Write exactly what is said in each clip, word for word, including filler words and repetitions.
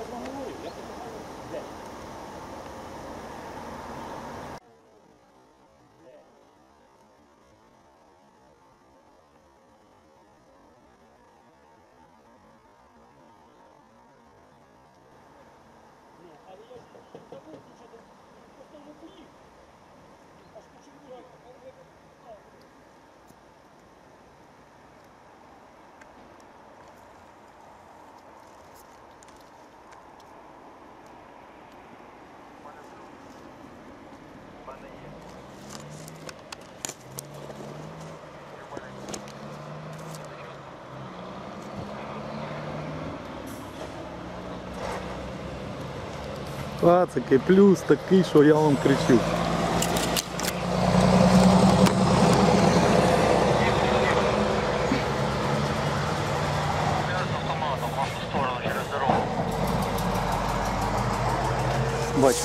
Пацики, плюс такий, що я вам кричу. Бачу.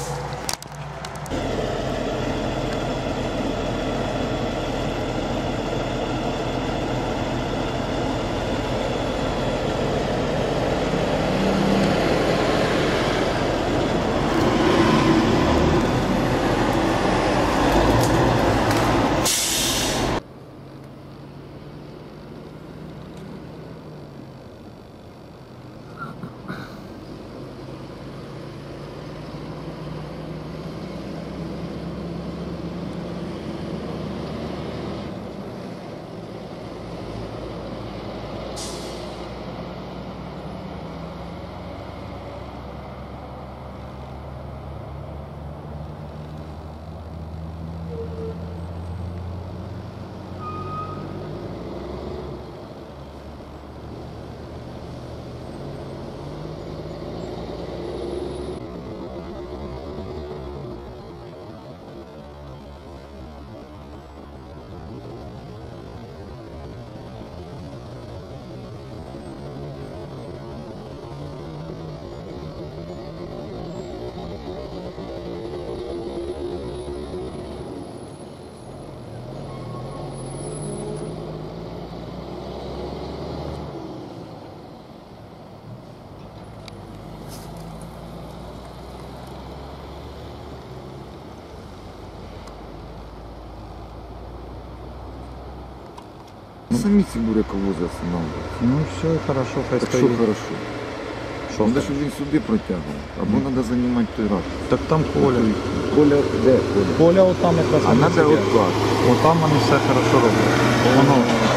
Самі ці буряковози останавливаються. Ну все, хорошо, хай Так стоїть. що хорошо? Що? Треба, щоб він сюди протягував. Або треба займати той рад. Так там Коля. Коля, де Коля? Коля отам якраз. А треба от так. Отам вони все хорошо роблять. Воно.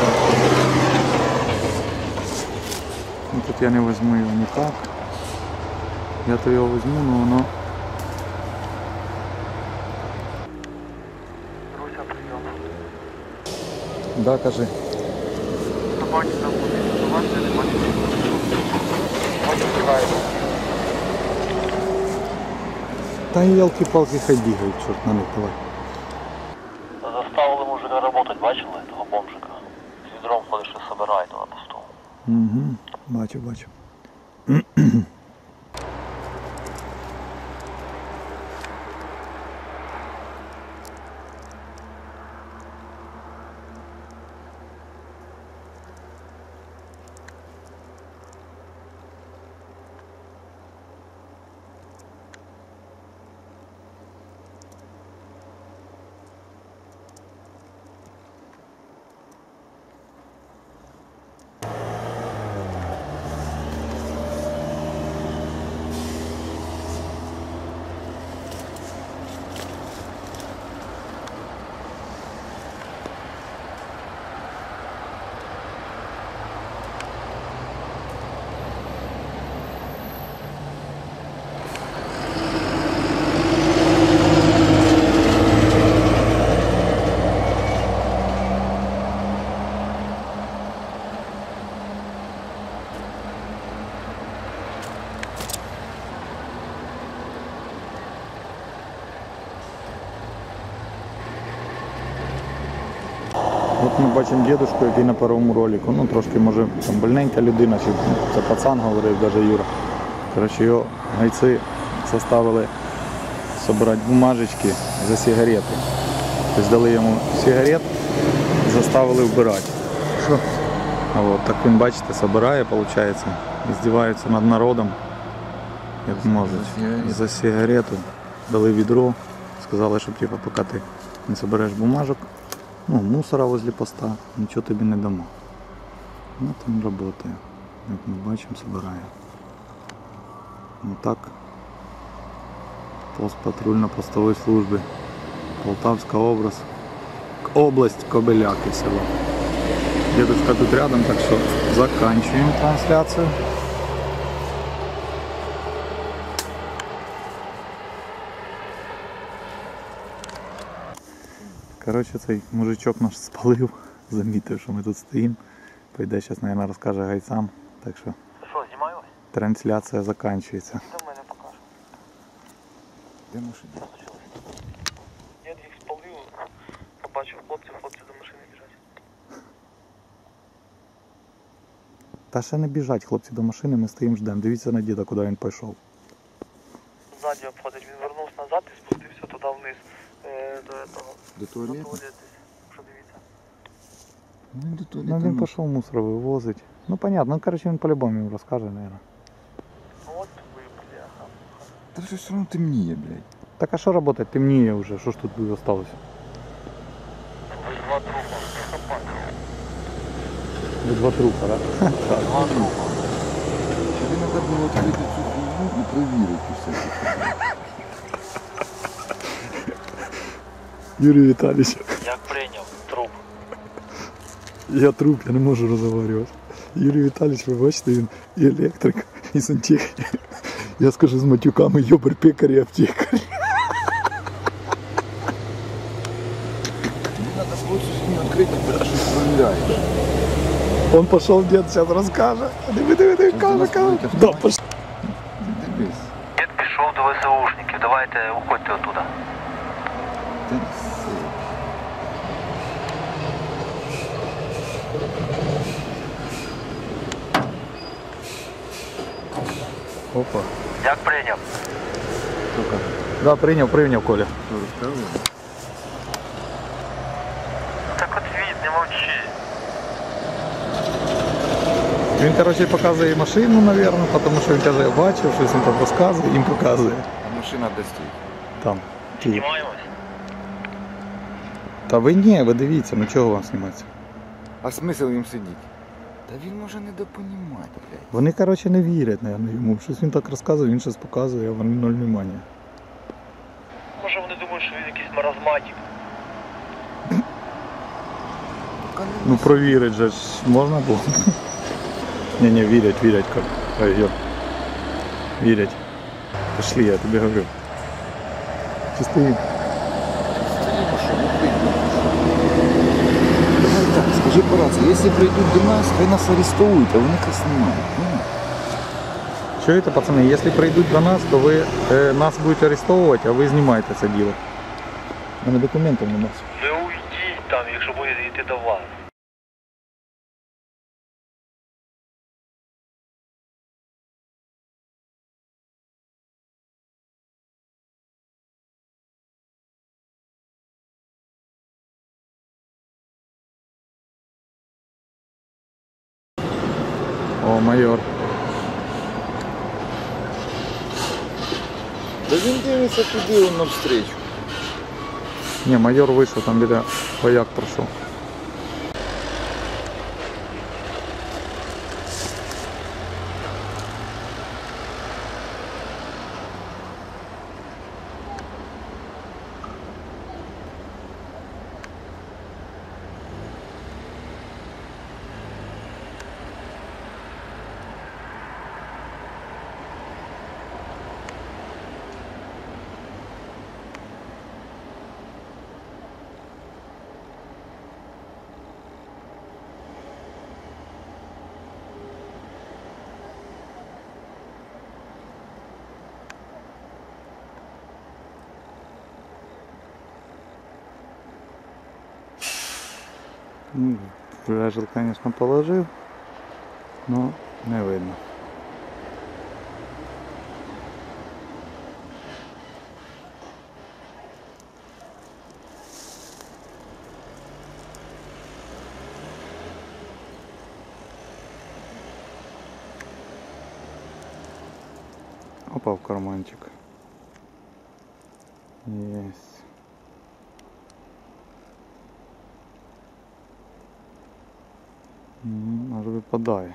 Ну, тут я не візьму його ніяк. Я то його візьму, але воно... Руся, прийом. Да, кажи. Собаки там будуть готувати, не бачите. Вони співають. Та елки-палки хай бігають, чорт на них давай. Заставили мужика работать, бачили того бомжика? З відром ходиш і собирає то на пусту. Угу, бачу, бачу. От ми бачимо дідушку, який на першому ролику, ну трошки може там больненька людина, чи це пацан говорив, навіть Юра. Коротше, його гайці заставили збирати бумажечки за сигарети. Тобто дали йому сигарет і заставили вбирати. Що? А от так він, бачите, збирає, виходить, і здівається над народом. як можуть. За сигарету. За сигарету дали відро, сказали, щоб типу, поки ти не собереш бумажок, ну, мусора возле поста, нічого тобі не дамо. Ну там працює. Як ми бачимо, збирає. Ну так. Пост патрульно-постової служби. Полтавська область. Область Кобиляки село. Дедушка тут рядом, так что заканчиваем трансляцию. Короче, цей мужичок наш спалив, замітив, що ми тут стоїмо. Пойде зараз, мабуть, розкаже гайцам. Так що Що, знімаю ось? трансляція заканчується. До мене покажу. Де машина? Що случилось? Я їх спалив, побачив хлопців, хлопці до машини біжать. Та ще не біжать, хлопці, до машини, ми стоїмо ждемо. Дивіться на діда, куди він пішов. Ззаді обходить, він вернувся назад і спустився туди вниз. Е, до того. До До туалету? туалет десь, що дивіться. Ну, до Ну туалету. він ну. пішов мусор вивозить. Ну понятно, ну короче він по-любому їм розкаже, мабуть. Ну от ви, бляха. Та вже все одно темніє, блядь. Так а що робити? Темніє вже, що ж тут залишилося? Ви два трупа. Ви два трупа, так? Два трупа. Тобі треба було відкрити цю хуйню і перевірити все. Юрій Віталійович, Як прийняв? Труп. я труп, я не можу розговорювати. Юрій Віталійович, ви бачите, він і електрик, і сантехнік. Я скажу з матюками йобер пекар і аптекар. Мені треба було цю хуйню відкрити, бо щось перевіряєш. Он пішов, дід зараз розкаже. Диви, диви, диви, каже, каже. Да, пішов. Дивись. Дід пішов до ВСУшників. Давайте уходьте оттуда. Та все. Опа. Як прийняв? Сука. Да, прийняв, прийняв, Коля. Що розказує? Так от від, не мовчи. Він, короче, показує машину, мабуть, тому що він каже, я бачив, щось він там розказує, їм показує. А машина де стоїть? Там. Ті. Знімаємось? Та ви ні, ви дивіться, ну чого вам зніматися? А смисл їм сидіти? Та він може не допонімати, блядь. Вони, короче, не вірять, мабуть, йому. Щось він так розказує, він щось показує, а вони ноль внимання. Може вони думають, що він якийсь маразматик. Ну провірить же ж можна було. Ні, ні, вірять, вірять, Коль. Ой, йо. Вірять. Пішли, я тобі говорю. Чи стоїмо? Стоїмо, що не прийдуть. Давай так, скажи по рації, якщо прийдуть до нас, хай нас арестують, а вони хай знімають. Ну, Чуєте, пацани, якщо прийдуть до нас, то ви е, нас будете арестовувати, а ви знімаєте це діло. У мене документів немає. Ви уйдіть там, якщо будете йти до вас. О, майор. да він дивиться туди, он навстрічу. Ні, майор вийшов, там біля вояк пройшов. Ну, Лежал, конечно, положив, но не видно. Оп. попав в карманчик. Єсть. М, Аж випадає.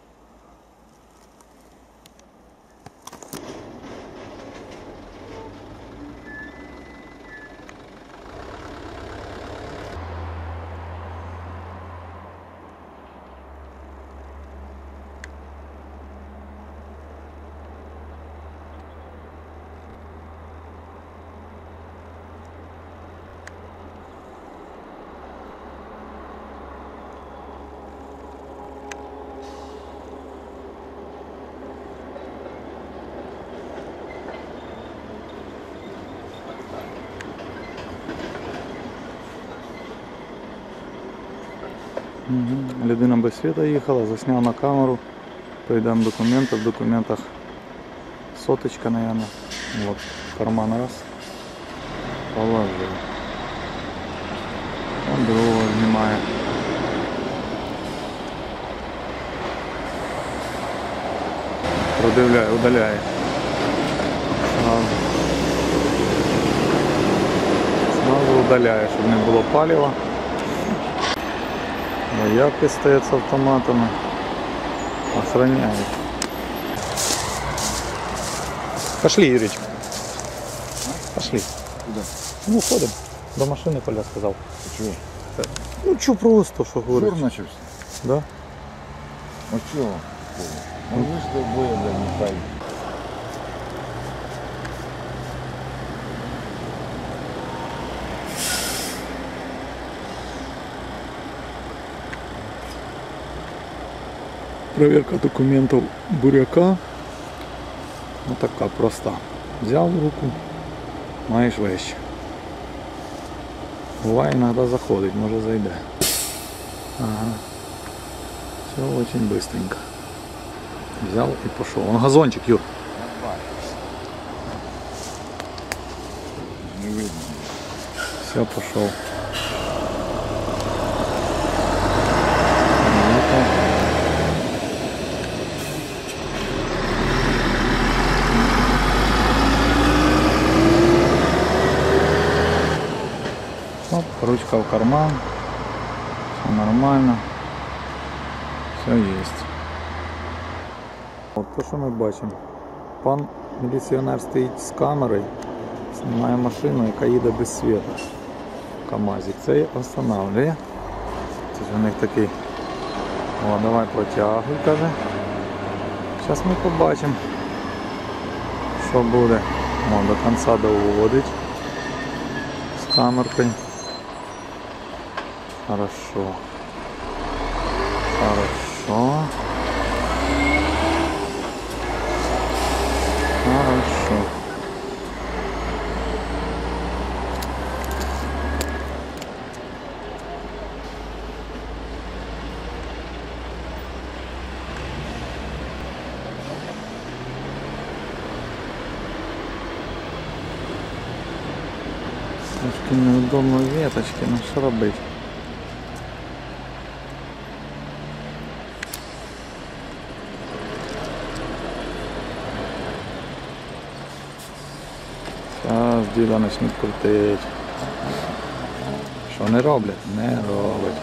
Угу. Людина без світа їхала, засняв на камеру. Прийдемо документи, в документах соточка, наверное. Вот, карман раз. Положил. Он другого знімає. Продивляє, удаляє. Сразу. Сразу удаляє, щоб не було палива. Заявки стоят с автоматами. Охраняют. Пошли, Юрич. Пошли. Куда? Ну, ходим. До машины, Коля сказал. А чого? Ну, что просто, что говоришь. Жур начався. Да? А чого? Ну ви ж двоє, да, Михайло. Проверка документов буряка. Вот такая проста. Взял в руку, маєш вещь. Буває, иногда заходить, може зайде. Ага. Все очень быстренько. Взял и пошел. Он газончик, Юр. Не видно. Все, пошел. Оп, ручка в карман. Все нормально. Все есть. От то, що ми бачимо. Пан міліціонер стоїть з камерою, знімає машину, яка їде без світу. КамАЗик. Це її встановлює. Це ж у них такий. О, давай протягуй, каже. Зараз ми побачимо, що буде. О, до кінця доводить з камеркою. Хорошо. Хорошо. Хорошо. Трошки неудобно веточки, ну що робити? Зараз діла почнуть крутити. Що не роблять? Не роблять.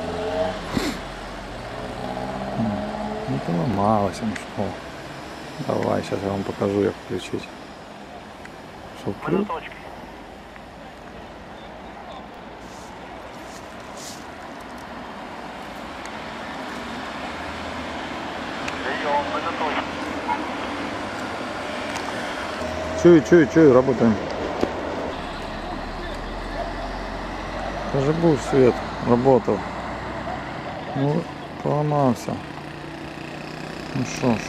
Ну поламалося, ну що. Давай, зараз я вам покажу, як включити. Що Ми включити? до точки. Прийом, ми до точки. Чую, чую, чую, работаем. Даже был свет, работал. Ну, поломался. Ну что ж.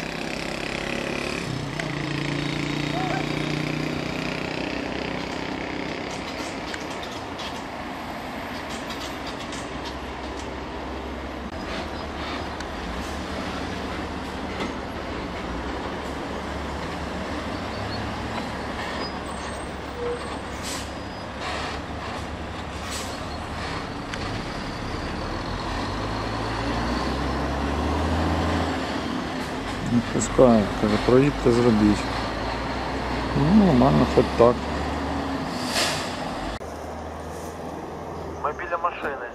Не пускаю, каже, проїдьте, зробіть. Ну, нормально, хоч так. Ми біля машини.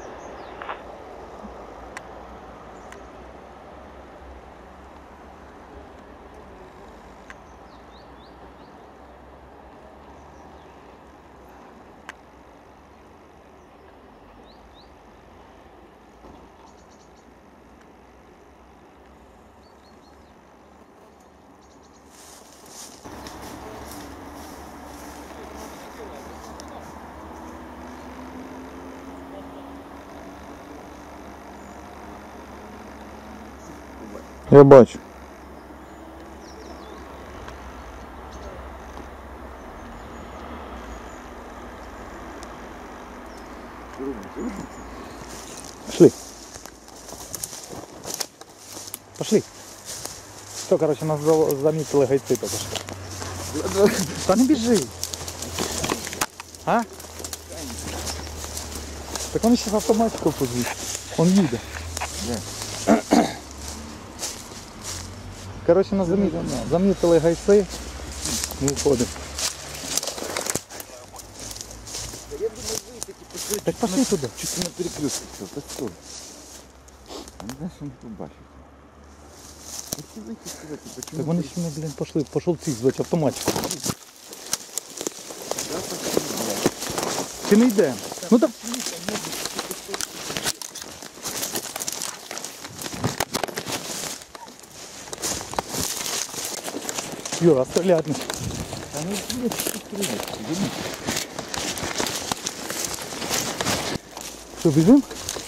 Я бачу. Пошли. Пошли. Все, короче, нас за- замітили гайці тільки що. Та не біжи. А? Так вони зараз автоматику позвуть. Он їде. Короче, нас замітили, замітили гайці. Ми виходимо. Я думаю, выйти, типа, Так пошли туди. чуть на перекресток все, так что? Не знаешь, он побачит. Если выйти сказать, почему... Так вони ще не, блін, пошли, пошов цих звати автоматику. Чи не йде? Ну так. Юра, стрілять не. А ну, блядь, что стрелять? Що, біжимо?